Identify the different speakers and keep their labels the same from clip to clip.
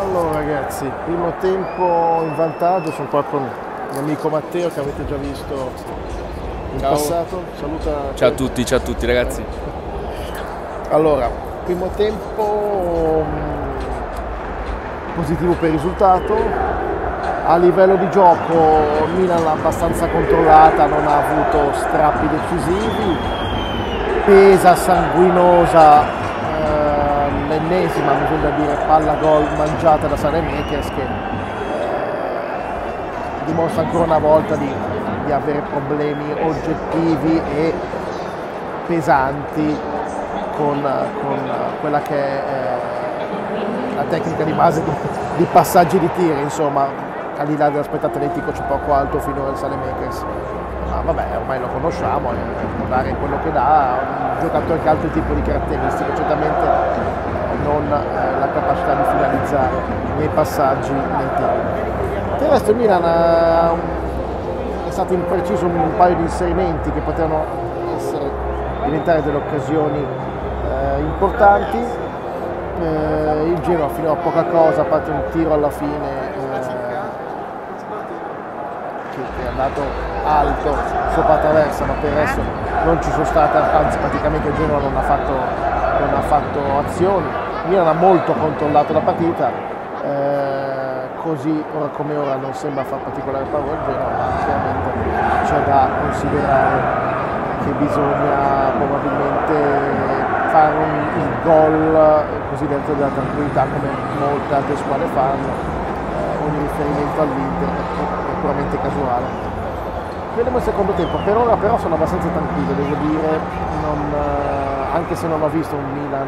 Speaker 1: Allora ragazzi, primo tempo in vantaggio, sono qua con mio amico Matteo che avete già visto in passato. Saluta.
Speaker 2: Ciao a tutti ragazzi.
Speaker 1: Allora, primo tempo positivo per il risultato. A livello di gioco Milan abbastanza controllata, non ha avuto strappi decisivi, pesa, sanguinosa, l'ennesima, mi viene da dire, palla gol mangiata da Saelemaekers che dimostra ancora una volta di avere problemi oggettivi e pesanti con quella che è la tecnica di base di passaggi di tiri, insomma. Al di là dell'aspetto atletico c'è poco alto finora il Saelemaekers, ma vabbè, ormai lo conosciamo, può dare quello che dà, un giocatore che ha altri tipi di caratteristiche, certamente non la capacità di finalizzare nei passaggi, nei tiri. Del resto il Milan è stato impreciso un paio di inserimenti che potevano diventare delle occasioni importanti. Il Genoa fino a poca cosa, a parte un tiro alla fine che è andato alto sopra traversa, ma per il resto non ci sono state, anzi praticamente il Genoa non ha fatto azioni. Milan ha molto controllato la partita, così ora come ora non sembra far particolare paura al Genoa, ma chiaramente c'è da considerare che bisogna probabilmente fare il gol così dentro della tranquillità come molte altre squadre fanno. Ogni riferimento all'Inter è puramente casuale. Vedremo il secondo tempo, per ora però sono abbastanza tranquillo, devo dire, anche se non ho visto un Milan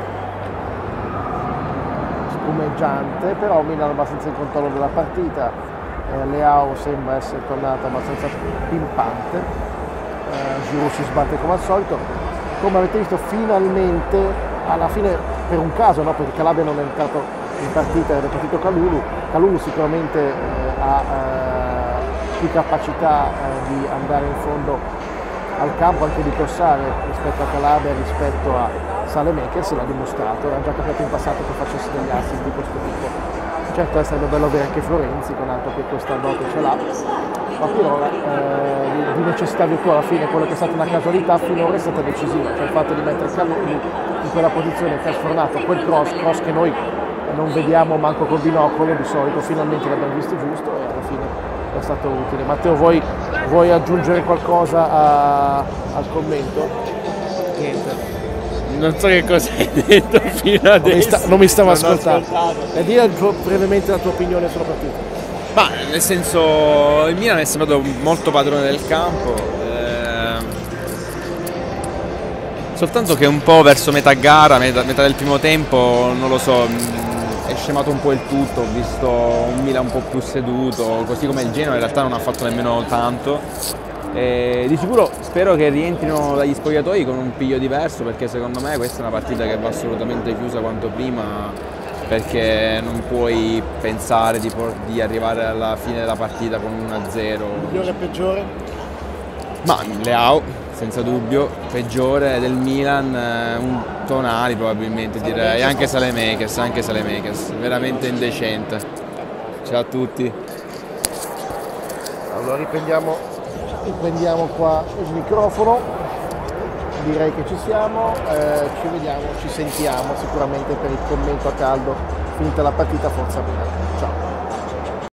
Speaker 1: spumeggiante, però un Milan abbastanza in controllo della partita. Leao sembra essere tornato abbastanza pimpante, Giroud si sbatte come al solito. Come avete visto, finalmente alla fine, per un caso, no, perché Calabria non è entrato in partita, è partito Kalulu sicuramente ha più capacità di andare in fondo al campo, anche di crossare rispetto a Calabria, rispetto a Saelemaekers, l'ha dimostrato, ha già capito in passato che facesse degli assist di questo tipo. Certo sarebbe bello avere anche Florenzi, con altro che questa dote ce l'ha, ma finora di necessità virtù alla fine quello che è stata una casualità finora è stata decisiva, cioè il fatto di mettere Kalulu in quella posizione che ha sfornato quel cross che noi non vediamo manco col binocolo di solito, finalmente l'abbiamo visto giusto e alla fine è stato utile. Matteo, vuoi aggiungere qualcosa al commento?
Speaker 2: Niente. Non so che cosa hai detto fino adesso.
Speaker 1: Non mi stavo ascoltando. E dire brevemente la tua opinione sulla partita.
Speaker 2: Ma nel senso, il Milan è sembrato molto padrone del campo, soltanto che un po' verso metà gara, metà del primo tempo, non lo so, è scemato un po' il tutto. Ho visto un Milan un po' più seduto, così come il Genoa in realtà non ha fatto nemmeno tanto. Di sicuro spero che rientrino dagli spogliatoi con un piglio diverso, perché secondo me questa è una partita che va assolutamente chiusa quanto prima, perché non puoi pensare di arrivare alla fine della partita con 1-0.
Speaker 1: Migliore e peggiore?
Speaker 2: Ma Leao, senza dubbio, peggiore del Milan, un Tonali probabilmente direi, anche Saelemaekers, veramente indecente. Ciao a tutti.
Speaker 1: Allora riprendiamo qua il microfono, direi che ci siamo, ci vediamo, ci sentiamo sicuramente per il commento a caldo finita la partita. Forza Milan, ciao.